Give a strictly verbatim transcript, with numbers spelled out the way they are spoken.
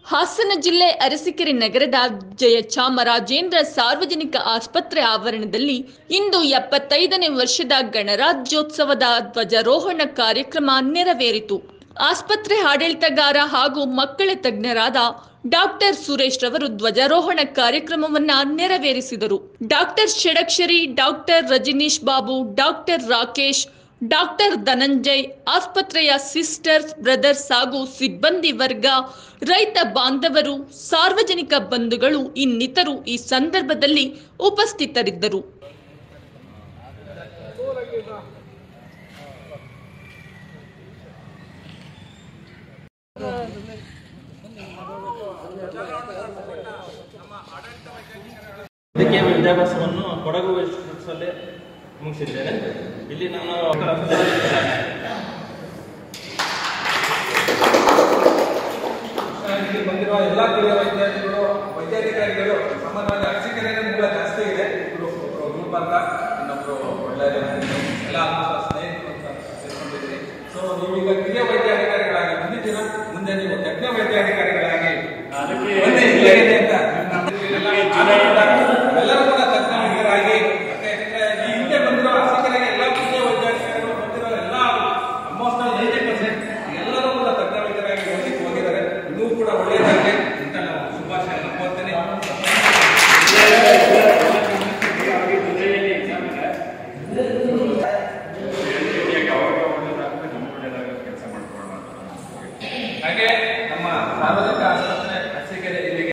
ಹಾಸನ ಜಿಲ್ಲೆ ಅರಸೀಕೆರೆ ನಗರದ ಜಯಚಾಮರಾಜೇಂದ್ರ ಸಾರ್ವಜನಿಕ ಆಸ್ಪತ್ರೆ ಆವರಣದಲ್ಲಿ ಇಂದು ಎಪ್ಪತ್ತೈದನೇ ವರ್ಷದ ಗಣರಾಜ್ಯೋತ್ಸವದ ಧ್ವಜಾರೋಹಣ ಕಾರ್ಯಕ್ರಮ ನೆರವೇರಿತು. ಆಸ್ಪತ್ರೆ ಆಡಳಿತಗಾರ ಹಾಗೂ ಮಕ್ಕಳ ತಜ್ಞರಾದ ಡಾಕ್ಟರ್ ಸುರೇಶ್ ರವರು ಧ್ವಜಾರೋಹಣ ಕಾರ್ಯಕ್ರಮವನ್ನ ನೆರವೇರಿಸಿದರು. Doctor Shadakshari, doctor Rajneesh Babu, doctor Rakesh, doctor Dhananjay, ಆಸ್ಪತ್ರೆಯ ಸಿಸ್ಟರ್ಸ್, ಬ್ರದರ್ಸ್ ಹಾಗೂ ಸಿಬ್ಬಂದಿ ವರ್ಗ, ರೈತ ಬಾಂಧವರು, ಸಾರ್ವಜನಿಕ ಬಂಧುಗಳು ಇನ್ನಿತರು ಈ ಸಂದರ್ಭದಲ್ಲಿ ಉಪಸ್ಥಿತರಿದ್ದರು. ವೈದ್ಯಕೀಯ ವಿದ್ಯಾಭ್ಯಾಸವನ್ನು ಕೊಡಗು ವೆಸ್ಟಲ್ಲಿ ಮುಗಿಸಿದ್ದೇನೆ. ಇಲ್ಲಿ ನಾನು ಬಂದಿರುವ ಎಲ್ಲ ಕಿರಿಯ ವೈದ್ಯಾಧಿಗಳು ವೈದ್ಯಾಧಿಕಾರಿಗಳು ಸಾಮಾನ್ಯವಾಗಿ ಅರಸೀಕೆರೆ ಮೂಲ ಜಾಸ್ತಿ ಇದೆ. ಇಬ್ಬರು ಒಬ್ಬರು ಗುಲ್ಬರ್ಗ, ಇನ್ನೊಬ್ರು ಒಳ್ಳೆಯ ಎಲ್ಲ ಸ್ನೇಹಿತರು ಅಂತ ಸೇರ್ಕೊಂಡಿದ್ರಿ. ಸೊ ನೀವೀಗ ಕಿರಿಯ ವೈದ್ಯಾಧಿಕಾರಿಗಳಾಗಿ ಬಂದಿದ್ದೀರಾ. ಮುಂದೆ ನೀವು ತಜ್ಞ ವೈದ್ಯಾಧಿಕಾರಿ